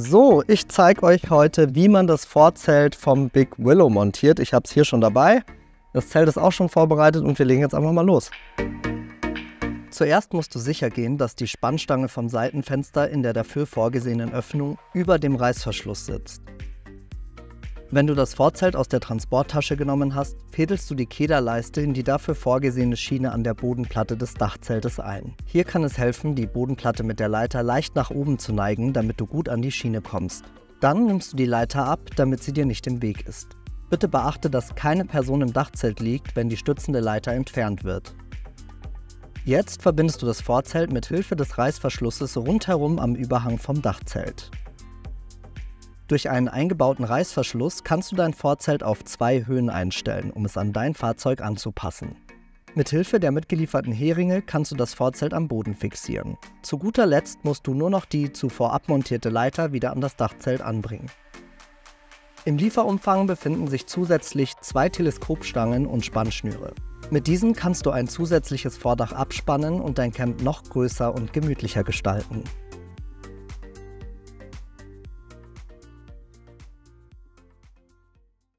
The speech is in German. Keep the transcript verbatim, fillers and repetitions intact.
So, ich zeige euch heute, wie man das Vorzelt vom Big Willow montiert. Ich habe es hier schon dabei. Das Zelt ist auch schon vorbereitet und wir legen jetzt einfach mal los. Zuerst musst du sicher gehen, dass die Spannstange vom Seitenfenster in der dafür vorgesehenen Öffnung über dem Reißverschluss sitzt. Wenn du das Vorzelt aus der Transporttasche genommen hast, fädelst du die Kederleiste in die dafür vorgesehene Schiene an der Bodenplatte des Dachzeltes ein. Hier kann es helfen, die Bodenplatte mit der Leiter leicht nach oben zu neigen, damit du gut an die Schiene kommst. Dann nimmst du die Leiter ab, damit sie dir nicht im Weg ist. Bitte beachte, dass keine Person im Dachzelt liegt, wenn die stützende Leiter entfernt wird. Jetzt verbindest du das Vorzelt mit Hilfe des Reißverschlusses rundherum am Überhang vom Dachzelt. Durch einen eingebauten Reißverschluss kannst du dein Vorzelt auf zwei Höhen einstellen, um es an dein Fahrzeug anzupassen. Mit Hilfe der mitgelieferten Heringe kannst du das Vorzelt am Boden fixieren. Zu guter Letzt musst du nur noch die zuvor abmontierte Leiter wieder an das Dachzelt anbringen. Im Lieferumfang befinden sich zusätzlich zwei Teleskopstangen und Spannschnüre. Mit diesen kannst du ein zusätzliches Vordach abspannen und dein Camp noch größer und gemütlicher gestalten.